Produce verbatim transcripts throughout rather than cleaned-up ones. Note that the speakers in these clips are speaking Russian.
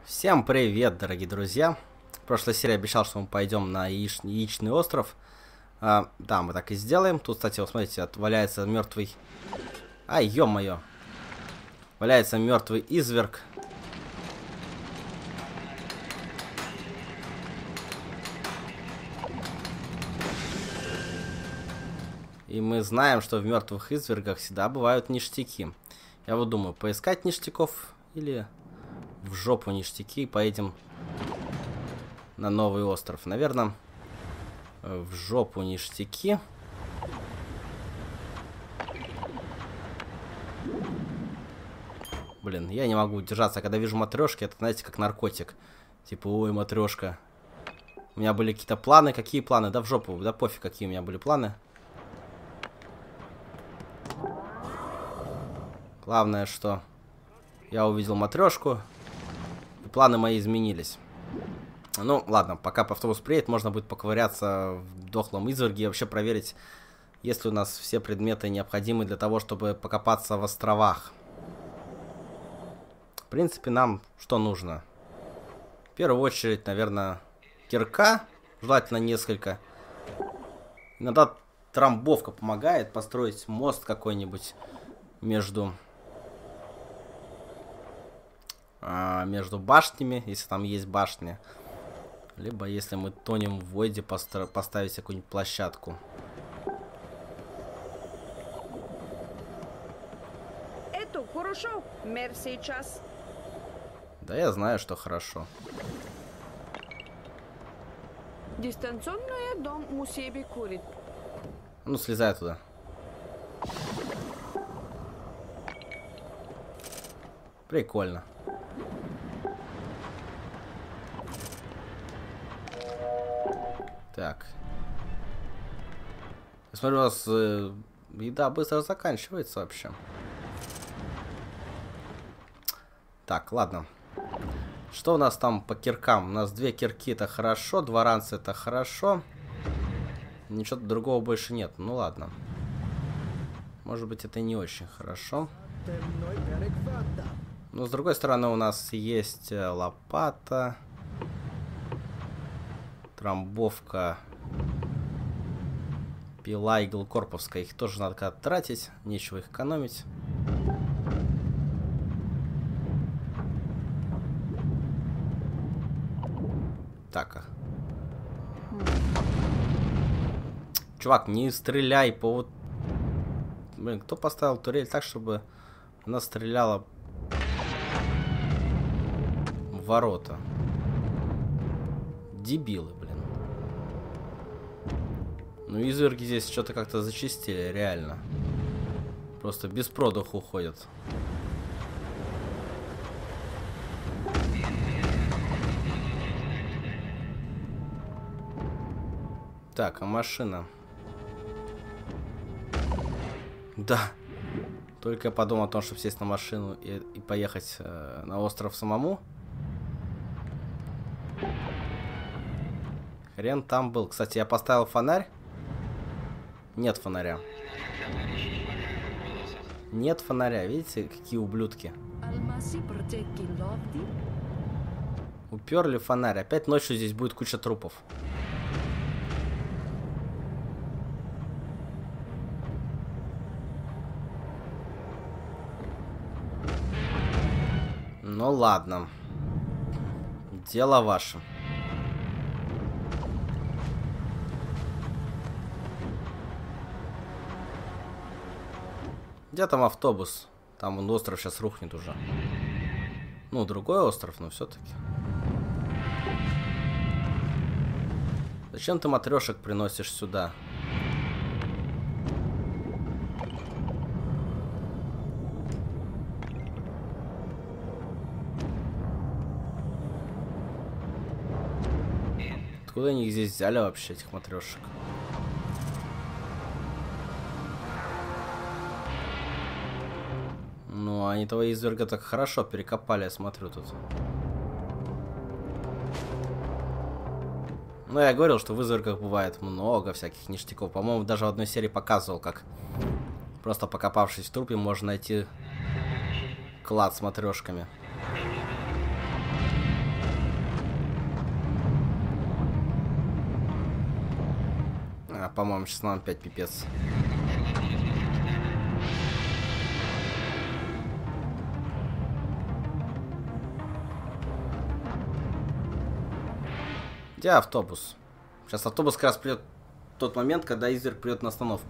Всем привет, дорогие друзья! В прошлой серии обещал, что мы пойдем на яич... яичный остров. А, да, мы так и сделаем. Тут, кстати, вот смотрите, валяется мертвый... Ай, ё-моё! Валяется мертвый изверг. И мы знаем, что в мертвых извергах всегда бывают ништяки. Я вот думаю, поискать ништяков или в жопу ништяки и поедем на новый остров. Наверное, в жопу ништяки. Блин, я не могу удержаться, когда вижу матрешки, это, знаете, как наркотик. Типа, ой, матрешка. У меня были какие-то планы. Какие планы? Да в жопу, да пофиг, какие у меня были планы. Главное, что я увидел матрешку, и планы мои изменились. Ну, ладно, пока автобус приедет, можно будет поковыряться в дохлом изверге и вообще проверить, есть ли у нас все предметы необходимые для того, чтобы покопаться в островах. В принципе, нам что нужно? В первую очередь, наверное, кирка, желательно несколько. Иногда трамбовка помогает построить мост какой-нибудь между... между башнями, если там есть башни. Либо если мы тонем в воде, поставить какую-нибудь площадку. Это хорошо, мэр сейчас. Да я знаю, что хорошо. Дистанционный дом мусеби курит. Ну, слезай туда. Прикольно. Так. Я смотрю, у вас э, еда быстро заканчивается вообще. Так, ладно. Что у нас там по киркам? У нас две кирки, это хорошо. Два ранца, это хорошо. Ничего другого больше нет. Ну ладно. Может быть, это не очень хорошо. Но с другой стороны, у нас есть лопата. Трамбовка, пила иглокорповская. Их тоже надо как-то тратить. Нечего их экономить. Так. Чувак, не стреляй по вот... Блин, кто поставил турель так, чтобы она стреляла в ворота? Дебилы, блин. Ну, изверги здесь что-то как-то зачистили, реально. Просто без продыху уходят. Так, а машина? Да. Только я подумал о том, чтобы сесть на машину и, и поехать э, на остров самому. Хрен там был. Кстати, я поставил фонарь. Нет фонаря. Нет фонаря. Видите, какие ублюдки? Уперли фонарь. Опять ночью здесь будет куча трупов. Ну ладно. Дело ваше. Где там автобус? Там он остров сейчас рухнет уже. Ну, другой остров, но все-таки. Зачем ты матрешек приносишь сюда? Откуда они их здесь взяли вообще, этих матрешек? Ну, они того изверга так хорошо перекопали, я смотрю тут. Ну, я говорил, что в извергах бывает много всяких ништяков. По-моему, даже в одной серии показывал, как просто покопавшись в трупе, можно найти клад с матрешками. по-моему, сейчас нам опять пипец. Где автобус? Сейчас автобус как раз придет в тот момент, когда Изверг придет на остановку.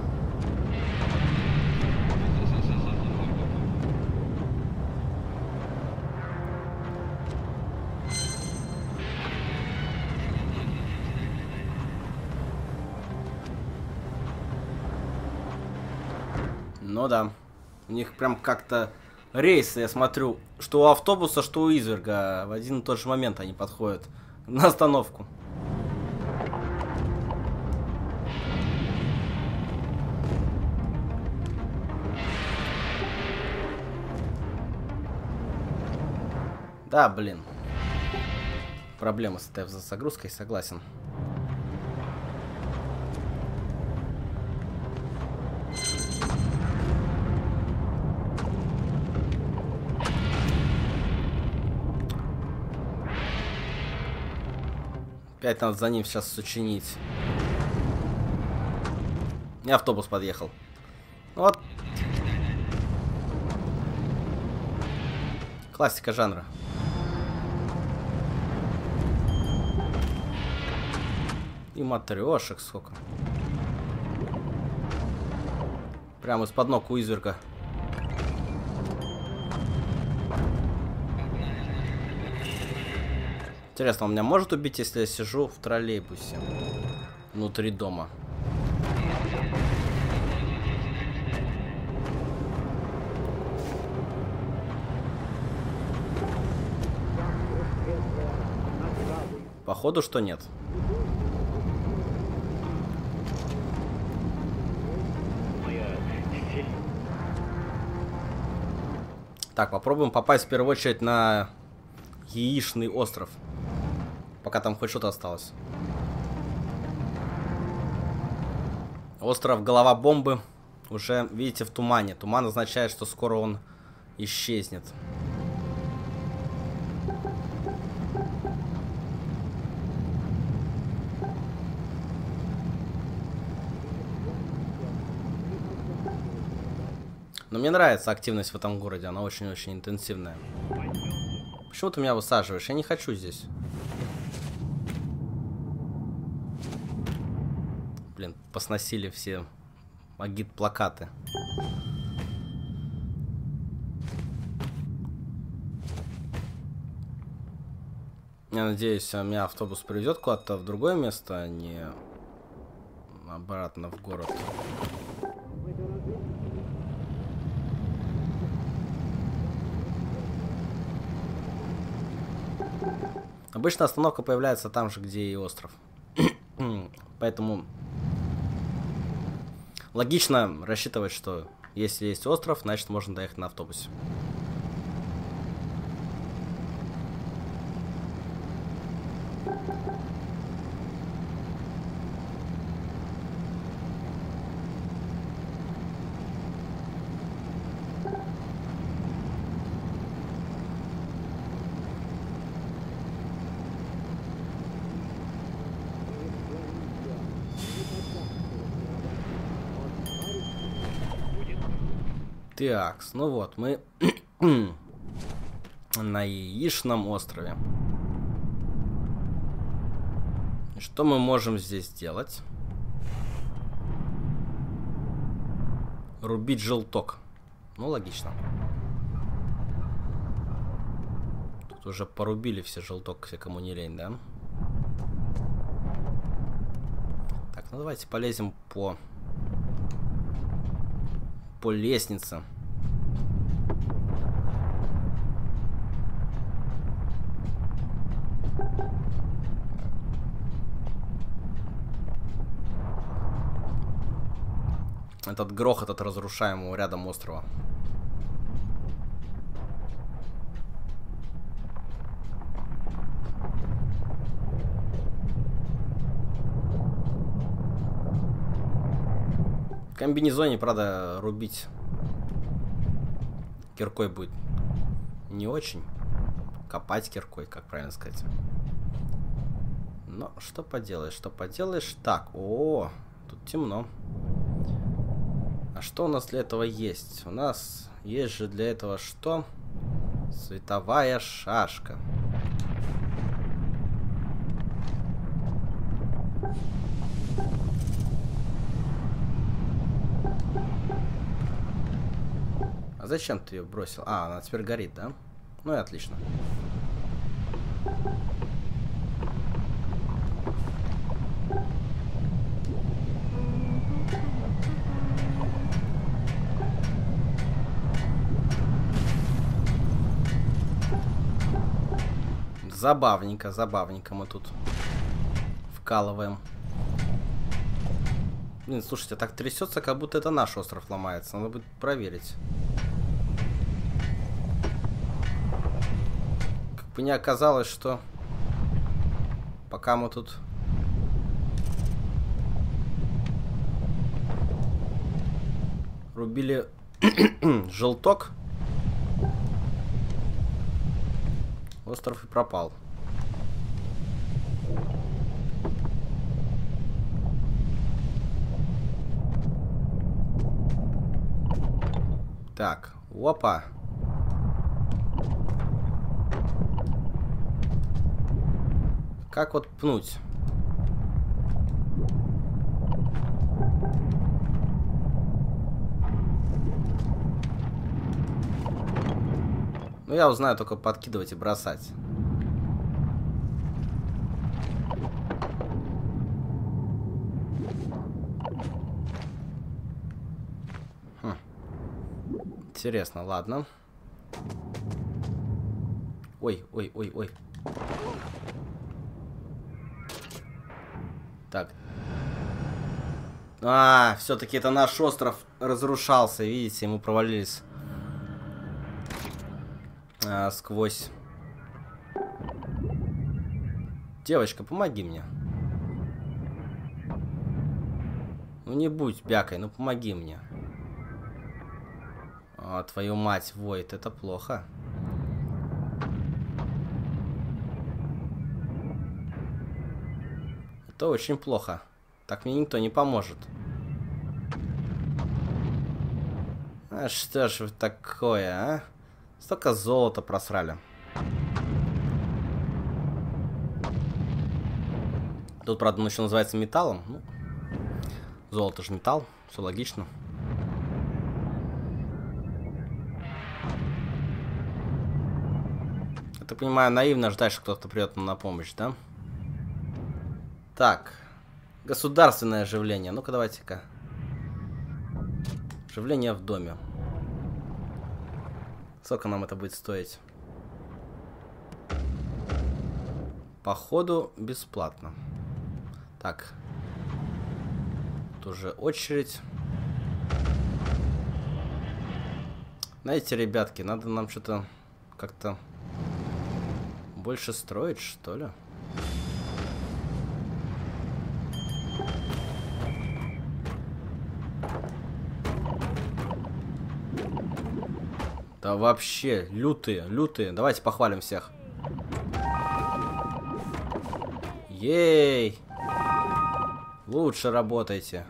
Ну да. У них прям как-то рейсы, я смотрю, что у автобуса, что у Изверга в один и тот же момент они подходят на остановку. Да, блин. Проблема с этой загрузкой, согласен. Опять надо за ним сейчас сочинить. И автобус подъехал. Вот. Классика жанра. И матрешек сколько. Прямо из-под ног у Изверга. Интересно, он меня может убить, если я сижу в троллейбусе внутри дома? Походу, что нет. Так, попробуем попасть в первую очередь на Яичный остров. Пока там хоть что-то осталось. Остров Голова Бомбы уже, видите, в тумане. Туман означает, что скоро он исчезнет. Но мне нравится активность в этом городе. Она очень-очень интенсивная. Почему ты меня высаживаешь? Я не хочу здесь. Блин, посносили все агит-плакаты. Я надеюсь, меня автобус привезет куда-то в другое место, а не обратно в город. Обычно остановка появляется там же, где и остров. Поэтому логично рассчитывать, что если есть остров, значит можно доехать на автобусе. Такс, ну вот, мы на Яичном острове. Что мы можем здесь делать? Рубить желток. Ну, логично. Тут уже порубили все желток, все, кому не лень, да? Так, ну давайте полезем по... по лестнице. Этот грохот от разрушаемого рядом острова. В комбинезоне, правда, рубить киркой будет не очень. Копать киркой, как правильно сказать. Но что поделаешь, что поделаешь. Так, о, Тут темно. А что у нас для этого есть? У нас есть же для этого что? Световая шашка. А зачем ты ее бросил? А, она теперь горит, да? Ну и отлично. Забавненько, забавненько мы тут вкалываем. Блин, слушайте, так трясется, как будто это наш остров ломается. Надо будет проверить. Как бы не оказалось, что пока мы тут рубили желток, остров и пропал. Так, опа. Как вот пнуть? Ну, я узнаю только подкидывать и бросать. Хм. Интересно, ладно. Ой, ой, ой, ой. Так. А, все-таки это наш остров разрушался. Видите, мы провалились а, сквозь. Девочка, помоги мне. Ну не будь бякой, ну помоги мне. А, твою мать, воет, это плохо. Это очень плохо. Так мне никто не поможет. А что ж вы такое, а? Столько золота просрали. Тут, правда, он еще называется металлом. Ну, золото же металл, все логично. Я так понимаю, наивно ждать, что кто-то придет нам на помощь, да? Так. Государственное оживление. Ну-ка, давайте-ка. Оживление в доме. Сколько нам это будет стоить? Походу, бесплатно. Так. Тут уже очередь. Знаете, ребятки, надо нам что-то как-то больше строить, что ли? Да вообще, лютые, лютые. Давайте похвалим всех. Ей! Лучше работайте.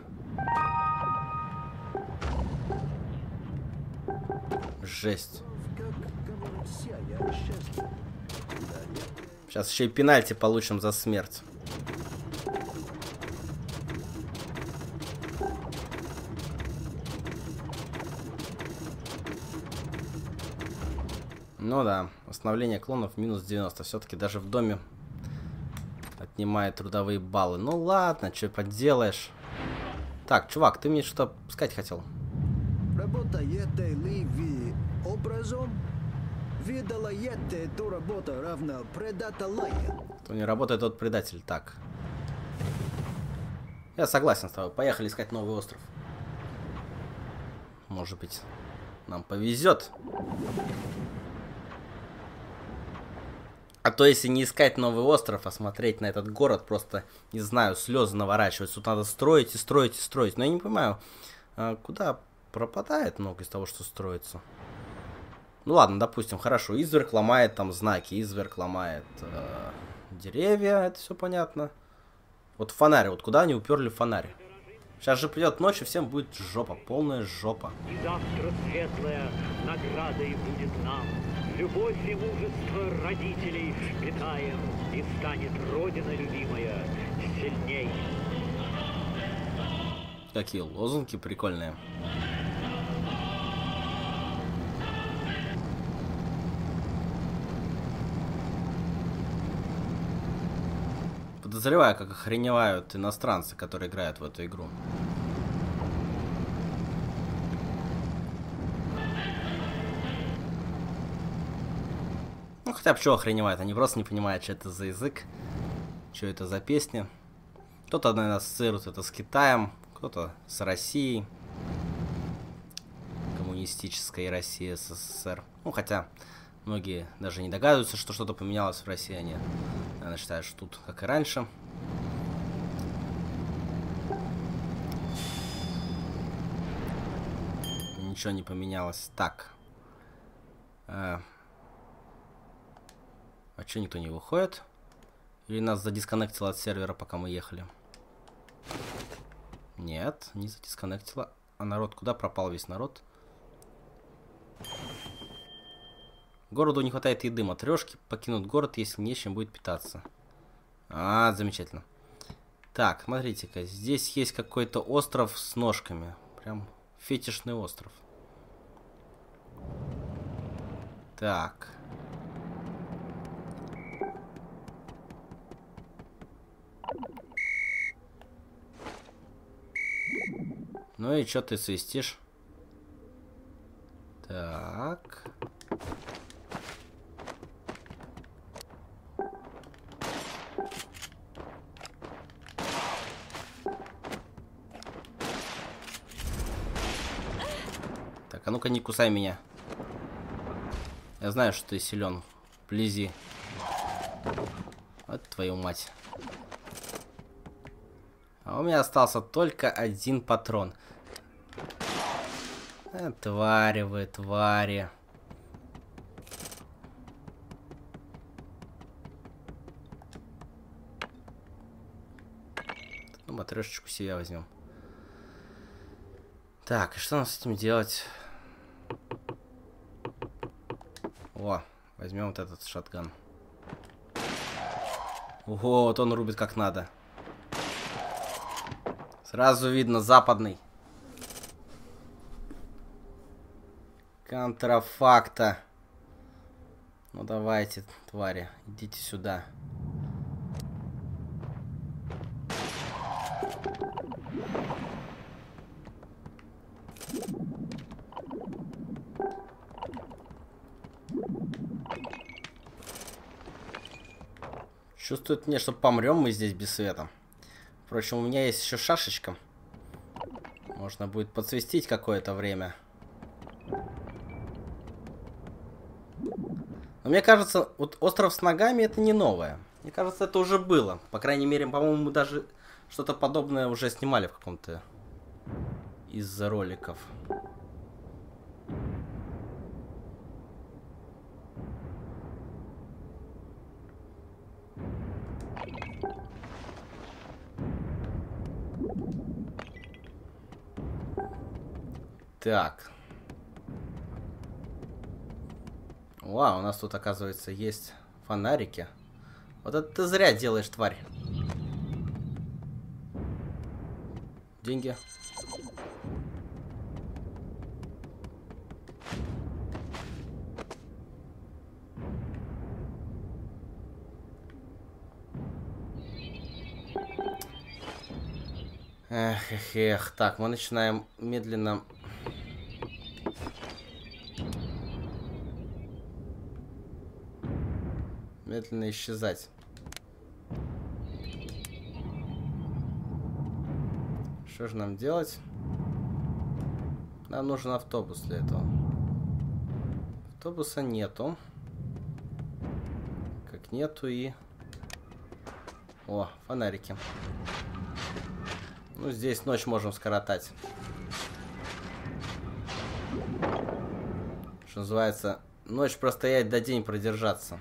Жесть. Сейчас еще и пенальти получим за смерть. Ну да, восстановление клонов минус девяносто. Все-таки даже в доме отнимает трудовые баллы. Ну ладно, что поделаешь. Так, чувак, ты мне что-то сказать хотел? Работаете ли вы образом? Видалаете, то работа равна предателя. Кто не работает, тот предатель. Так. Я согласен с тобой. Поехали искать новый остров. Может быть, нам повезет. А то, если не искать новый остров, а смотреть на этот город, просто, не знаю, слезы наворачиваются. Тут надо строить и строить и строить. Но я не понимаю, куда пропадает много из того, что строится. Ну ладно, допустим, хорошо. Изверг ломает там знаки, изверг ломает э, деревья, это все понятно. Вот фонарь, вот куда они уперли фонарь? Сейчас же придет ночь, и всем будет жопа, полная жопа. И завтра светлая наградой будет нам. Любовь и мужество родителей впитаем, и станет Родина любимая сильней. Какие лозунги прикольные. Подозреваю, как охреневают иностранцы, которые играют в эту игру. Ну, хотя бы чего охреневают, они просто не понимают, что это за язык, что это за песня. Кто-то, наверное, ассоциирует это с Китаем, кто-то с Россией. Коммунистической России, СССР. Ну, хотя многие даже не догадываются, что что-то поменялось в России. Они, наверное, считают, что тут как и раньше. Ничего не поменялось. Так. А, а что, никто не выходит? Или нас задисконнектило от сервера, пока мы ехали? Нет, не задисконнектило. А народ, куда пропал весь народ? Городу не хватает еды. Матрешки покинут город, если нечем будет питаться. А, замечательно. Так, смотрите-ка. Здесь есть какой-то остров с ножками. Прям фетишный остров. Так. Ну и что ты свистишь? Так. Так, а ну-ка не кусай меня. Я знаю, что ты силен вблизи. Вот твою мать. А у меня остался только один патрон. А, твари вы, твари. Ну, матрешечку себе возьмем. Так, и что нам с этим делать? О, возьмем вот этот шотган. Ого, вот он рубит как надо. Сразу видно, западный. Контрафакта. Ну давайте, твари, идите сюда. Чувствует мне, что помрем мы здесь без света. Впрочем, у меня есть еще шашечка. Можно будет подсвистить какое-то время. Но мне кажется, вот остров с ногами это не новое. Мне кажется, это уже было. По крайней мере, по-моему, мы даже что-то подобное уже снимали в каком-то из роликов. Так. Вау, у нас тут, оказывается, есть фонарики. Вот это ты зря делаешь, тварь. Деньги. Эх, эх, эх. Так, мы начинаем медленно... Медленно исчезать. Что же нам делать? Нам нужен автобус для этого. Автобуса нету. Как нету и... О, фонарики. Ну, здесь ночь можем скоротать. Что называется, ночь простоять, до день продержаться.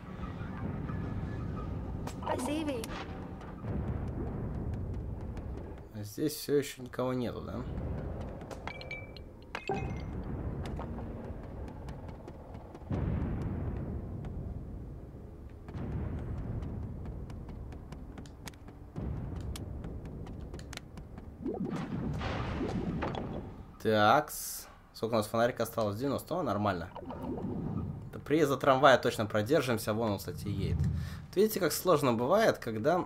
Здесь все еще никого нету, да? Такс. Сколько у нас фонарика осталось? девяносто. О, нормально. До приезда трамвая точно продержимся. Вон он, кстати, едет. Вот видите, как сложно бывает, когда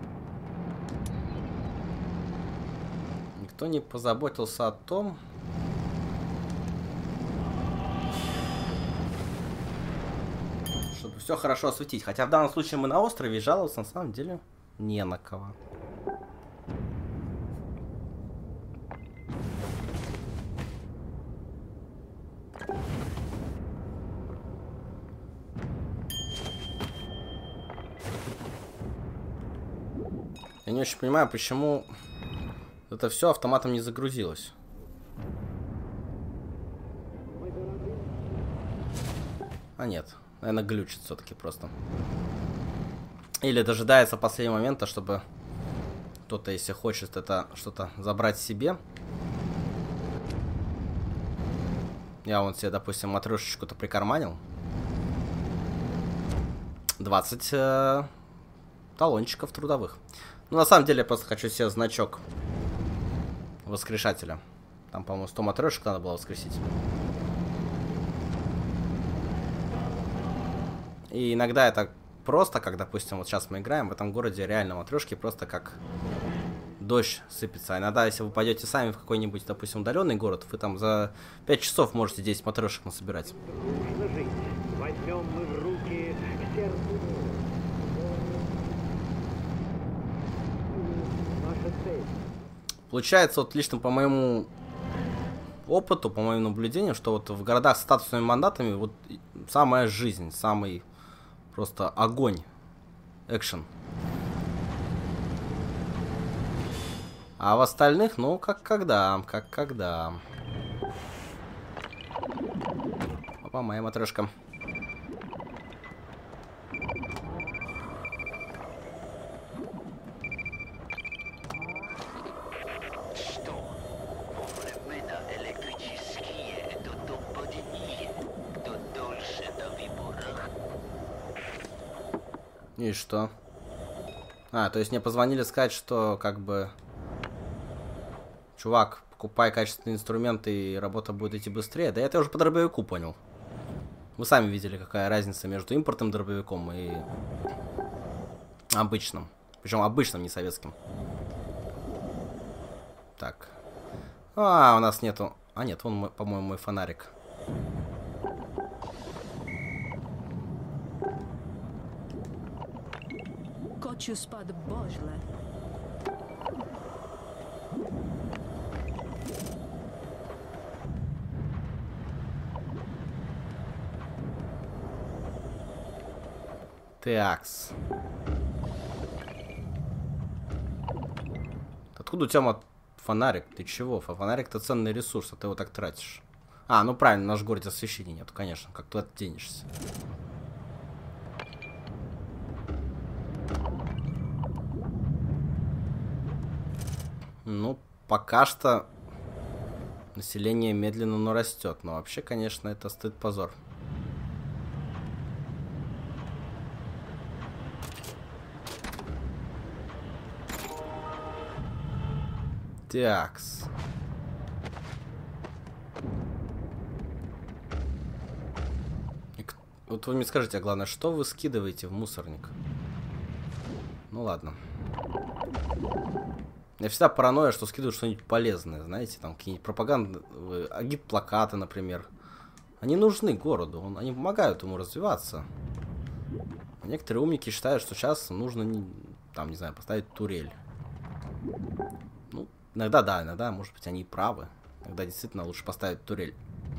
никто не позаботился о том, чтобы все хорошо осветить. Хотя в данном случае мы на острове, и жаловаться на самом деле не на кого. Я не очень понимаю, почему это все автоматом не загрузилось. А нет, наверное, глючит все-таки просто. Или дожидается последнего момента, чтобы кто-то, если хочет это что-то забрать себе. Я вон себе, допустим, матрешечку-то прикарманил. двадцать э, талончиков трудовых. Ну, на самом деле, я просто хочу себе значок воскрешателя. Там, по-моему, сто матрешек надо было воскресить. И иногда это просто, как, допустим, вот сейчас мы играем, в этом городе реально матрешки просто как дождь сыпется. А иногда, если вы пойдете сами в какой-нибудь, допустим, удаленный город, вы там за пять часов можете десять матрешек насобирать. Дружно жить. Возьмем мы в руки сердце. Получается, вот лично по моему опыту, по моим наблюдениям, что вот в городах с статусными мандатами вот самая жизнь, самый просто огонь, экшен. А в остальных, ну, как когда, как когда. Опа, моя матрешка. И что? А, то есть мне позвонили сказать, что как бы... Чувак, покупай качественные инструменты, и работа будет идти быстрее. Да это я уже по дробовику понял. Вы сами видели, какая разница между импортным дробовиком и обычным. Причем обычным, не советским. Так. А, у нас нету... А, нет, вон, по-моему, мой фонарик. Хочу спад божле. Такс. Откуда у тебя фонарик? Ты чего? Фонарик это ценный ресурс, а ты его так тратишь. А, ну правильно, в наш городе освещения нет, конечно. Как туда денешься? Ну, пока что население медленно, но растет. Но вообще, конечно, это стыд-позор. Такс. Вот вы мне скажите, а главное, что вы скидываете в мусорник? Ну ладно. Я всегда паранойя, что скидывают что-нибудь полезное, знаете, там какие-нибудь пропаганды, агит-плакаты, например. Они нужны городу, он, они помогают ему развиваться. А некоторые умники считают, что сейчас нужно, там, не знаю, поставить турель. Ну, иногда да, иногда, может быть, они и правы. Иногда действительно лучше поставить турель.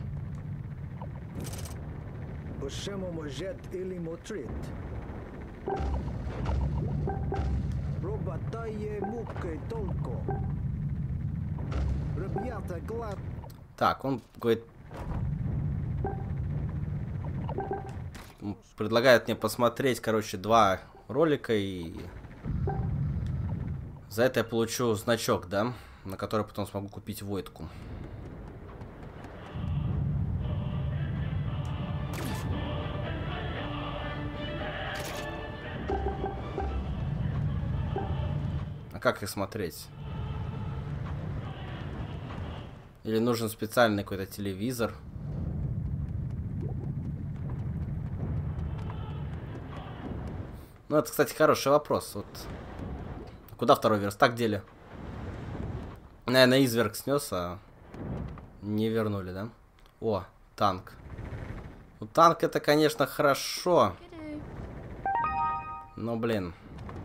Так, он говорит... Предлагает мне посмотреть, короче, два ролика и... За это я получу значок, да? На который потом смогу купить Войдку. А как их смотреть? Или нужен специальный какой-то телевизор? Ну, это, кстати, хороший вопрос. Вот. Куда второй верстак дели? Наверное, изверг снес, а не вернули, да? О, танк. Ну, танк это, конечно, хорошо. Но, блин.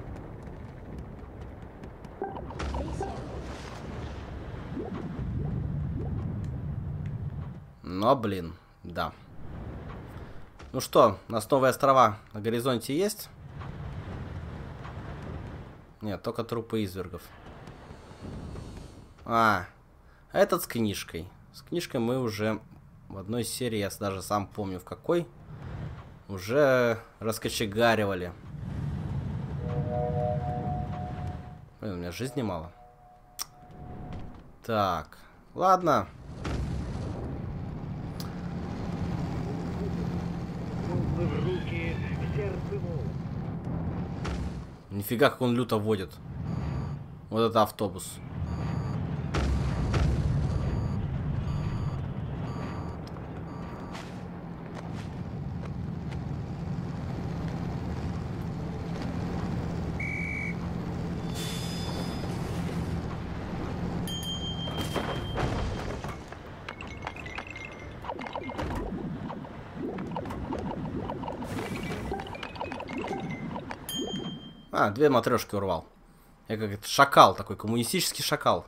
Но, блин, да. Ну что, у нас новые острова на горизонте есть? Нет, только трупы извергов. А, этот с книжкой. С книжкой мы уже в одной серии, я даже сам помню в какой, уже раскочегаривали. Блин, у меня жизни мало. Так, ладно. В руки, в сердце мол. Нифига, как он люто водит. Вот это автобус. А, две матрешки урвал. Я как это шакал такой, коммунистический шакал.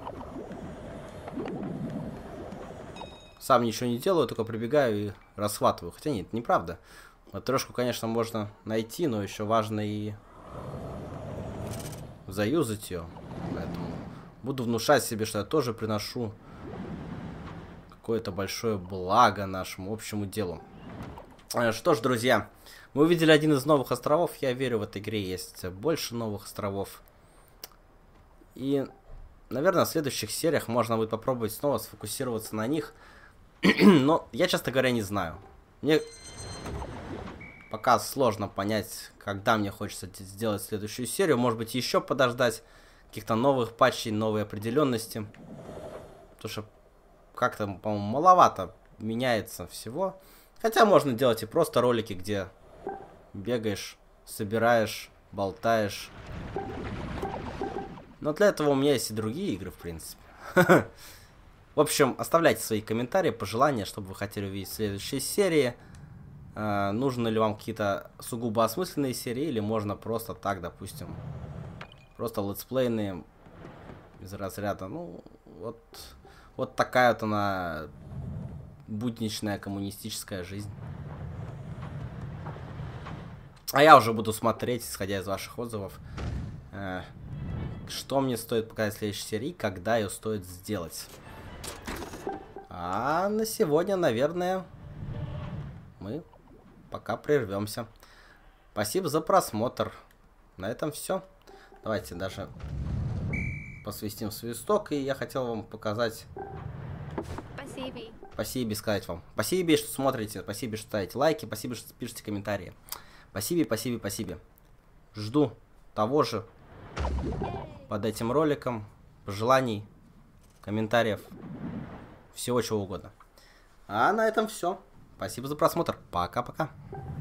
Сам ничего не делаю, только прибегаю и расхватываю. Хотя нет, неправда. Матрешку, конечно, можно найти, но еще важно и заюзать ее. Поэтому буду внушать себе, что я тоже приношу какое-то большое благо нашему общему делу. Что ж, друзья, мы увидели один из новых островов. Я верю, в этой игре есть больше новых островов. И, наверное, в следующих сериях можно будет попробовать снова сфокусироваться на них. Но я, честно говоря, не знаю. Мне пока сложно понять, когда мне хочется сделать следующую серию. Может быть, еще подождать каких-то новых патчей, новой определенности. Потому что как-то, по-моему, маловато меняется всего. Хотя можно делать и просто ролики, где бегаешь, собираешь, болтаешь. Но для этого у меня есть и другие игры, в принципе. В общем, оставляйте свои комментарии, пожелания, чтобы вы хотели увидеть в следующей серии. Э, нужны ли вам какие-то сугубо осмысленные серии, или можно просто так, допустим, просто летсплейные из разряда, ну, вот, вот такая вот она будничная коммунистическая жизнь. А я уже буду смотреть, исходя из ваших отзывов, э, что мне стоит показать в следующей серии, когда ее стоит сделать. А на сегодня, наверное, мы пока прервемся. Спасибо за просмотр. На этом все. Давайте даже посвистим свисток. И я хотел вам показать... Спасибо. Спасибо сказать вам. Спасибо, что смотрите. Спасибо, что ставите лайки. Спасибо, что пишете комментарии. Спасибо, спасибо, спасибо. Жду того же под этим роликом. Пожеланий, комментариев. Всего чего угодно. А на этом все. Спасибо за просмотр. Пока-пока.